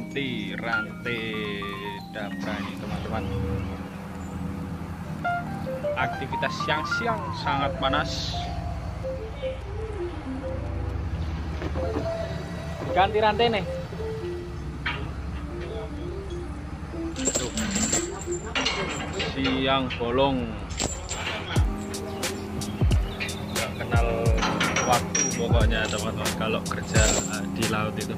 ganti rantai dapra ini teman-teman. Aktivitas siang-siang sangat panas. Ganti rantai nih. Tuh. Siang bolong. Gak kenal waktu pokoknya teman-teman kalau kerja di laut itu.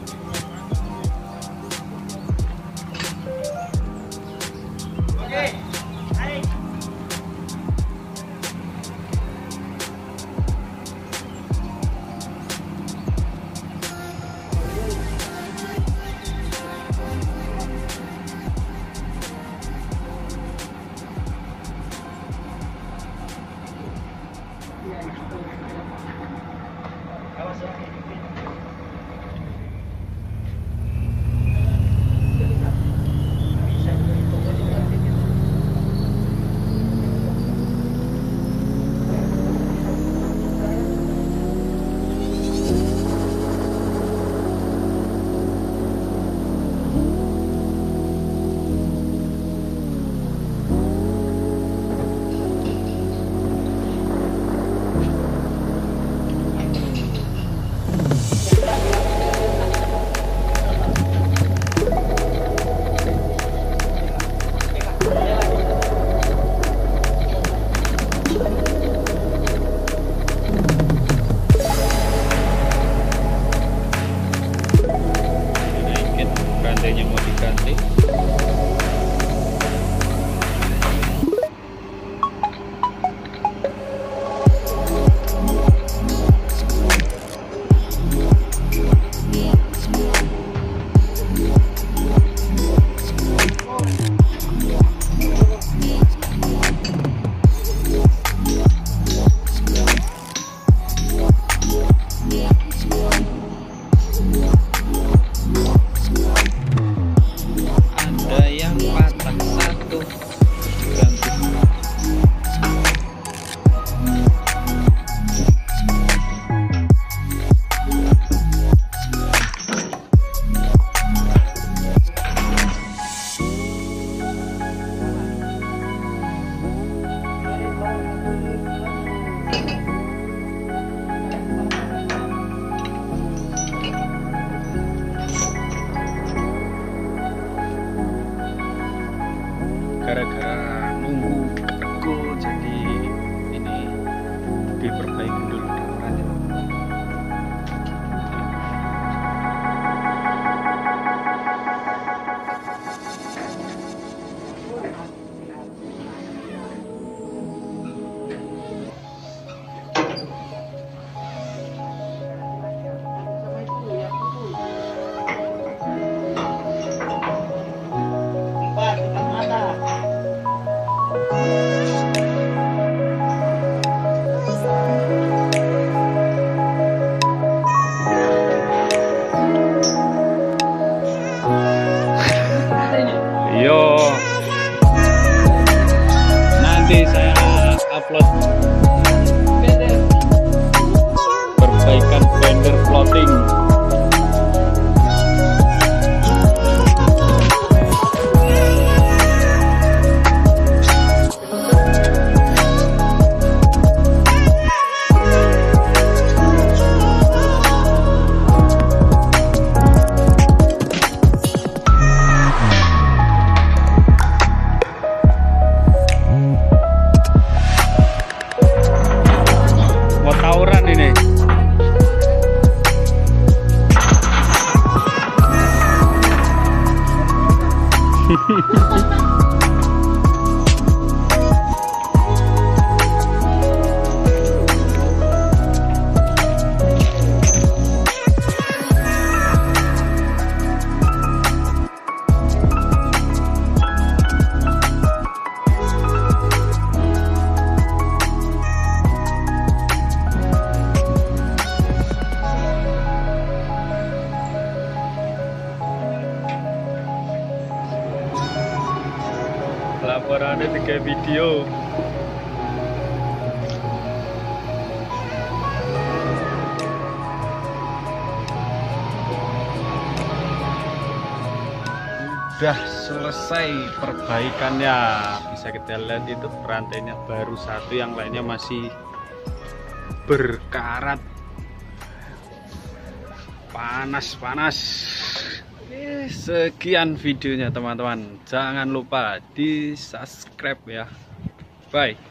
Rantainya mau diganti. Gara-gara nunggu teko jadi ini diperbaiki dulu daparannya. Yo, nanti saya upload perbaikan fender floating. Tawuran ini. Laporannya 3 video. sudah selesai perbaikannya. Bisa kita lihat itu rantainya baru satu, yang lainnya masih berkarat. Panas. Sekian videonya teman-teman. Jangan lupa di subscribe ya. Bye.